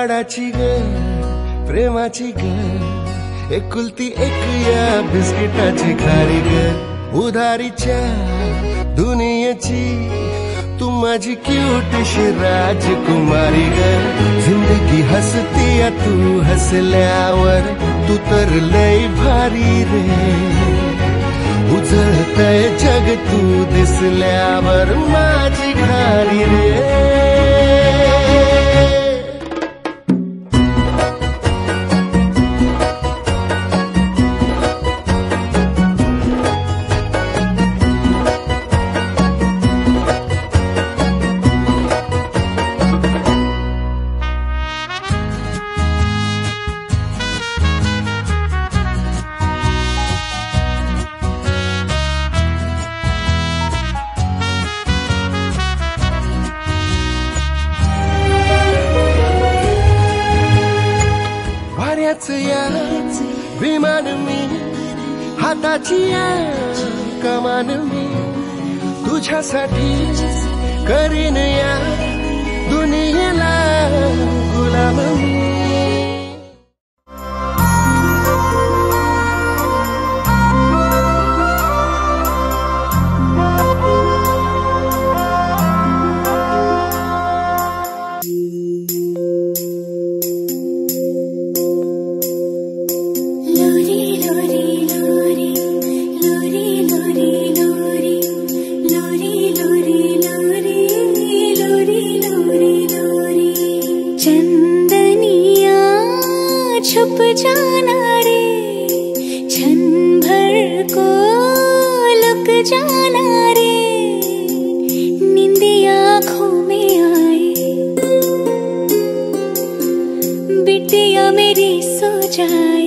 लाडाची ग प्रेमाची ग एकुलती एक या बिस्किटाची खारी ग उधारीच्या दुनियेची तू माझी क्यूटशी राजकुमारी ग जिंदगी हसती या तू हसल्यावर तू तर लय भारी रे उजळतय जग तू दिसल्यावर माझी घारी रे या विमान मी हाताची या कमान मी तुझ्यासाठी करीन या दुनियेला गुलाम मी छुप जाना रे क्षण भर को लुक जाना रे नींदी आँखों में आए बिटिया मेरी सो जाए।